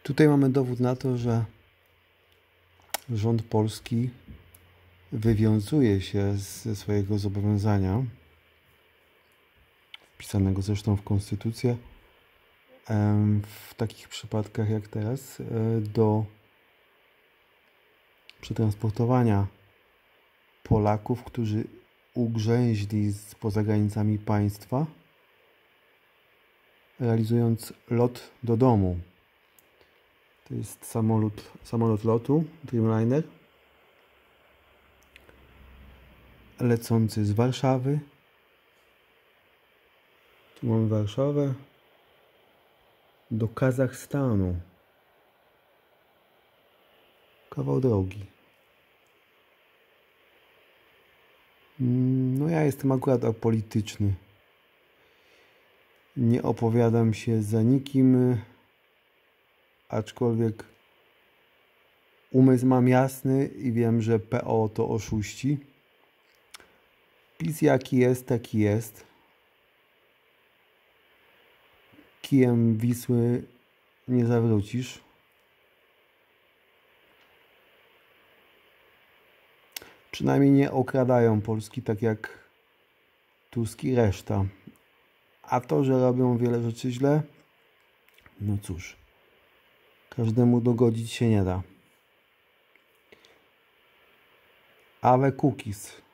Tutaj mamy dowód na to, że rząd polski wywiązuje się ze swojego zobowiązania, wpisanego zresztą w konstytucję, w takich przypadkach jak teraz, do przetransportowania Polaków, którzy ugrzęźli poza granicami państwa, realizując lot do domu. To jest samolot lotu Dreamliner, lecący z Warszawy. Tu mamy Warszawę do Kazachstanu. Kawał drogi. No ja jestem akurat apolityczny. Nie opowiadam się za nikim, aczkolwiek umysł mam jasny i wiem, że PO to oszuści. PiS jaki jest, taki jest. Kijem Wisły nie zawrócisz. Przynajmniej nie okradają Polski tak jak Tusk i reszta. A to, że robią wiele rzeczy źle, no cóż, każdemu dogodzić się nie da. Ale cookies.